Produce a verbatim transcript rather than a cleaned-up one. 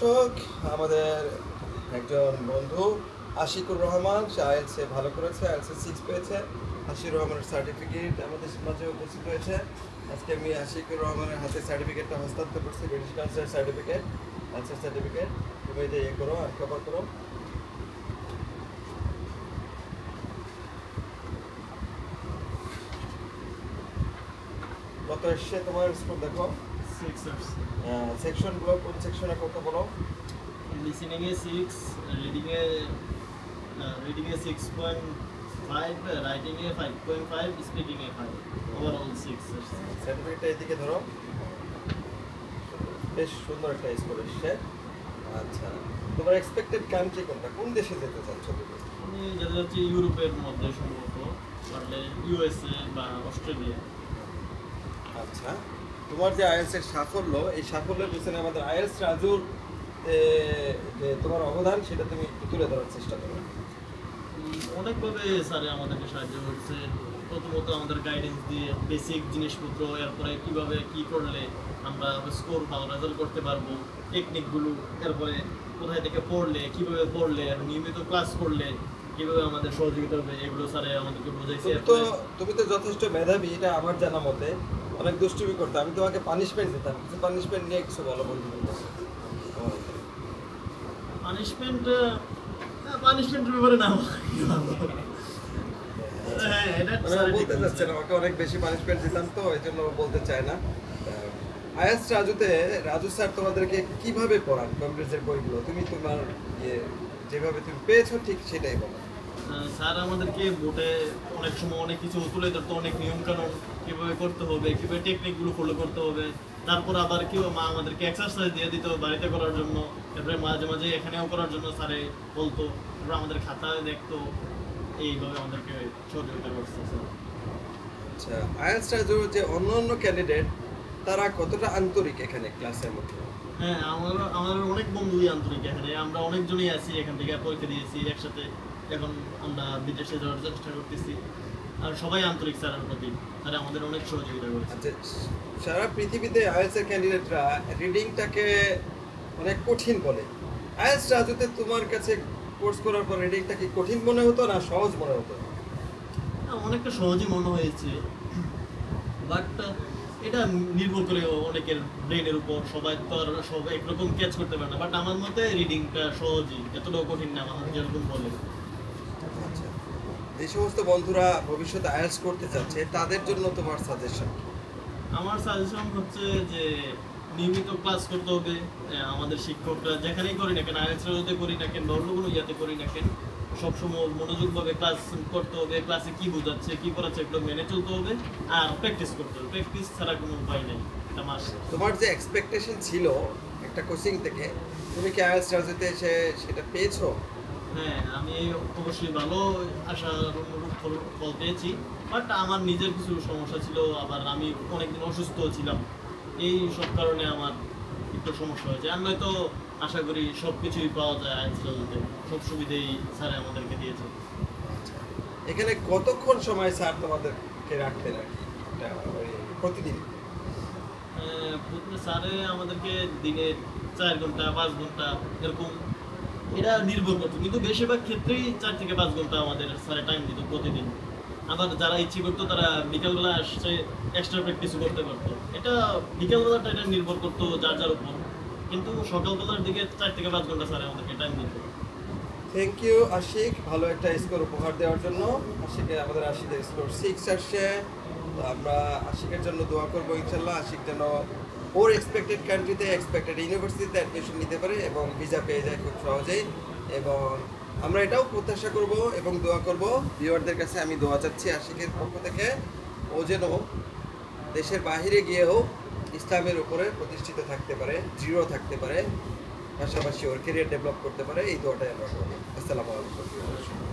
দর্শক, আমাদের একজন বন্ধু আশিকুর রহমান, সে আইএলসে ভালো করেছে, আইএলসে সিক্স পেয়েছে। আশিকুর রহমানের সার্টিফিকেট আমাদের মাঝে উপস্থিত হয়েছে। আজকে আমি আশিকুর রহমানের হাতে সার্টিফিকেটটা হস্তান্তর করছি, ব্রিটিশ কাউন্সিলের সার্টিফিকেট, আনসার সার্টিফিকেট। তুমি এটা ইয়ে করো আর কভার করো। কত এসছে তোমার স্কোর দেখো? সেকশনগুলো কোন সেকশনে কত বলো? লিসেনিংয়ে সিক্স, রিডিংয়ে রিডিংয়ে সিক্স পয়েন্ট ফাইভ, রাইটিংয়ে ফাইভ পয়েন্ট ফাইভ, স্পিকিংয়ে ফাইভ, ওভারঅল সিক্স। সার্টিফিকেটটা এদিকে ধরো, বেশ সুন্দর একটা স্কোর এসছে। আচ্ছা, তোমার এক্সপেক্টেড কান্ট্রি কোনটা, কোন দেশে যেতে চাচ্ছ তুমি? আমি যেতে যাচ্ছি ইউরোপের মধ্যে, সম্ভবত পারলে ইউএসএ বা অস্ট্রেলিয়া। আচ্ছা, তোমার যে আইএলস এর সাফল্য, এই সাফল্যের পিছনে আমাদের আইএলস রাজুর যে তোমার অবদান, সেটা তুমি একটু তুলে ধরার চেষ্টা করো। অনেকভাবে স্যারে আমাদেরকে সাহায্য করছে। প্রথমত আমাদের গাইডেন্স দিয়ে বেসিক জিনিসপত্র, এরপরে কীভাবে কী করলে আমরা স্কোর ভালো রেজাল্ট করতে পারবো, টেকনিকগুলো, এরপরে কোথায় থেকে পড়লে, কীভাবে পড়লে, নিয়মিত ক্লাস করলে কীভাবে আমাদের সহযোগিতা হবে, এগুলো স্যারে আমাদেরকে বোঝাইছে। তো তুমি তো যথেষ্ট মেধাবী, এটা আমার জানা মতে। অনেক দুষ্টুমি করতে, আমি তোমাকে পানিশমেন্ট দিতাম, কিছু পানিশমেন্ট নিয়ে কিছু বলো বন্ধু। পানিশমেন্ট পানিশমেন্টের ব্যাপারে না, হ্যাঁ এটা বলতে চাচ্ছে না, আমাকে অনেক বেশি পানিশমেন্ট দিতাম, তো এই জন্য বলতে চায় না। আইএস রাজুতে রাজু স্যার তোমাদেরকে কিভাবে পড়ান কম্পিউটারের বইগুলো? তুমি তোমার ইয়ে যেভাবে তুমি পেয়েছো ঠিক সেটাই বলো। স্যার আমাদেরকে বোর্ডে অনেক সময় অনেক কিছু তুলে ধরতো, অনেক নিয়মকানুন কীভাবে করতে হবে, কীভাবে টেকনিকগুলো ফলো করতে হবে। তারপর আবার কেউ মা আমাদেরকে এক্সারসাইজ দিয়ে দিত বাড়িতে করার জন্য, তারপরে মাঝে মাঝে এখানেও করার জন্য স্যারে বলতো, তারপরে আমাদের খাতায় দেখতো। এইভাবে আমাদেরকে সহযোগিতা করছে স্যার। আচ্ছা, আইএলস রাজু যে অন্য অন্য ক্যান্ডিডেট, তারা কতটা আন্তরিক এখানে ক্লাসের মধ্যে? হ্যাঁ, আমার আমার অনেক বন্ধুই আন্তরিক এখানে। আমরা অনেকজনই আছি এখান থেকে, পরীক্ষা দিয়েছি একসাথে, এখন আমরা বিদেশে যাওয়ার চেষ্টা করতেছি। আর সবাই আন্তরিক স্যারের প্রতি, তারা আমাদের অনেক সহযোগিতা করেছে। আচ্ছা, সারা পৃথিবীতে আইএলস এর ক্যান্ডিডেটরা রিডিংটাকে অনেক কঠিন বলে। আইএলস রাজুতে তোমার কাছে কোর্স করার পর রিডিংটা কি কঠিন মনে হতো না সহজ মনে হতো? অনেকটা সহজই মনে হয়েছে, বাট এটা নির্ভর করে অনেকের ব্রেনের উপর। সবাই তো আর সব একরকম ক্যাচ করতে পারে না, বাট আমার মতে রিডিংটা সহজই, এতটাও কঠিন না আমার যেরকম বলে। আচ্ছা, এই সমস্ত বন্ধুরা ভবিষ্যতে আইএলস করতে চাচ্ছে, তাদের জন্য তোমার সাজেশন? আমার সাজেশন হচ্ছে যে নিয়মিত ক্লাস করতে হবে। আমাদের শিক্ষকরা যেখানেই করি না কেন, আইএলস যদি করি না কেন বা অন্য কোনো ইয়াতে করি না কেন, সবসময় মনোযোগভাবে ক্লাস করতে হবে। ক্লাসে কী বোঝাচ্ছে, কী করাচ্ছে, এগুলো মেনে চলতে হবে। আর প্র্যাকটিস করতে হবে, প্র্যাকটিস ছাড়া কোনো উপায় নেই। এটা মাস। তোমার যে এক্সপেকটেশন ছিল একটা কোচিং থেকে, তুমি কি আইএলস রাজুতে এসে সেটা পেয়েছো? হ্যাঁ, আমি অবশ্যই ভালো আশার অনুরূপ ফল ফল পেয়েছি, বাট আমার নিজের কিছু সমস্যা ছিল, আবার আমি অনেকদিন অসুস্থ ছিলাম। এই সব কারণে আমার একটু সমস্যা হয়েছে। আমি হয়তো আশা করি সব কিছুই পাওয়া যায় আইএলস রাজুতে, সব সুবিধেই স্যারে আমাদেরকে দিয়েছে। এখানে কতক্ষণ সময় স্যার তোমাদেরকে রাখতেন আর কি প্রতিদিন? প্রতিদিন স্যারে আমাদেরকে দিনে চার ঘন্টা পাঁচ ঘন্টা এরকম, এটা নির্ভর করতো, কিন্তু বেশিরভাগ ক্ষেত্রেই চার থেকে পাঁচ ঘন্টা আমাদের স্যারে টাইম দিত প্রতিদিন। আবার যারা ইচ্ছে করতো তারা বিকালবেলা আসছে এক্সট্রা প্র্যাকটিসও করতে পারতো। এটা বিকালবেলাটা এটা নির্ভর করতো যার যার উপর, কিন্তু সকালবেলার দিকে চার থেকে পাঁচ ঘন্টা স্যারে আমাদেরকে টাইম দিত। থ্যাংক ইউ আশিক, ভালো একটা স্কোর উপহার দেওয়ার জন্য। আশিকের আমাদের আশিকের স্কোর সিক্স আসছে, তো আমরা আশিকের জন্য দোয়া করবো ইনশাল্লাহ আশিক যেন ওর এক্সপেক্টেড কান্ট্রিতে এক্সপেক্টেড ইউনিভার্সিটিতে অ্যাডমিশন নিতে পারে এবং ভিসা পেয়ে যায় খুব সহজেই। এবং আমরা এটাও প্রত্যাশা করব এবং দোয়া করব, ভিউয়ারদের কাছে আমি দোয়া চাচ্ছি আশিকের পক্ষ থেকে, ও যেন দেশের বাহিরে গিয়েও ইসলামের উপরে প্রতিষ্ঠিত থাকতে পারে, দৃঢ় থাকতে পারে, পাশাপাশি ওর ক্যারিয়ার ডেভেলপ করতে পারে। এই দোয়াটাই আমরা করব। আসসালামু আলাইকুম।